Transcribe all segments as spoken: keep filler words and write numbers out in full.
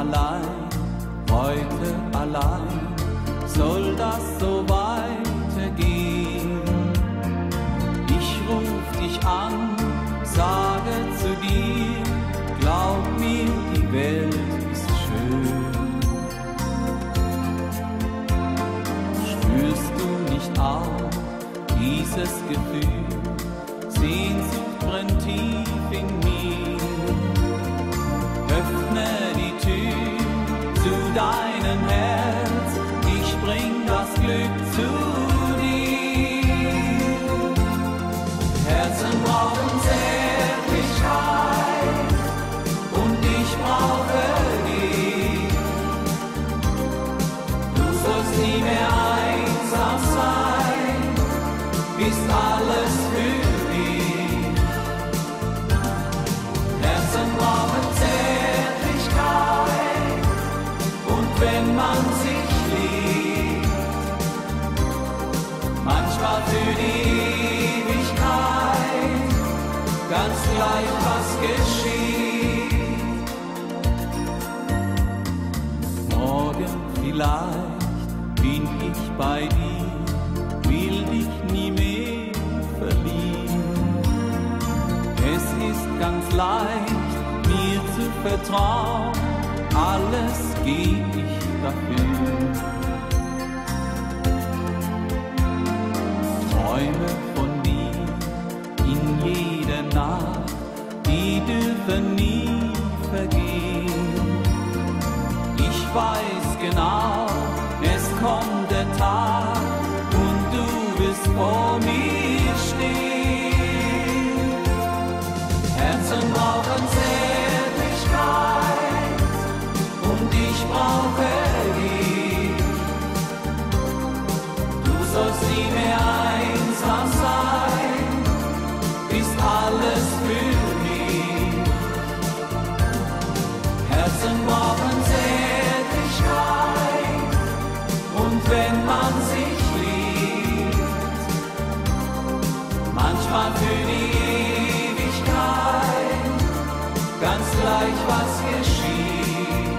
allein, heute allein, soll das so weitergehen? Ich ruf dich an, sage zu dir, glaub mir, die Welt ist schön. Spürst du nicht auch dieses Gefühl? Sehnsucht brennt tief in mir. Öffne die Tür zu deinem Herz, ich bring das Glück zu dir. Herzen brauchen Zärtlichkeit und ich brauche dich. Du sollst nie mehr einsam sein, bist alles für dich. Herzen brauchen Zärtlichkeit und wenn man sich liebt, manchmal für die Ewigkeit, ganz gleich was geschieht. Morgen vielleicht bin ich bei dir, will dich nie mehr verlieren. Es ist ganz leicht, mir zu vertrauen, alles geb ich dafür. Träume von dir in jeder Nacht, die dürfen nie vergehen. Ich weiß genau, es kommt der Tag und du wirst vor mir stehen. Herzen brauchen Zärtlichkeit und ich brauche dich. Du sollst nie mehr einsam sein, bist alles für mich. Herzen brauchen Zärtlichkeit und wenn man sich liebt, manchmal für die Ewigkeit, ganz gleich was geschieht.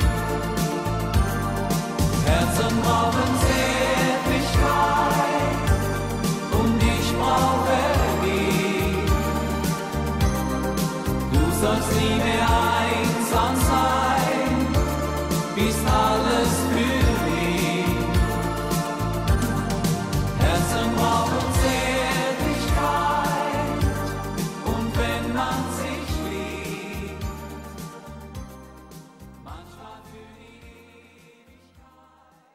Herzen brauchen Zärtlichkeit und ich brauche dich. Du sollst nie mehr einsam sein, bist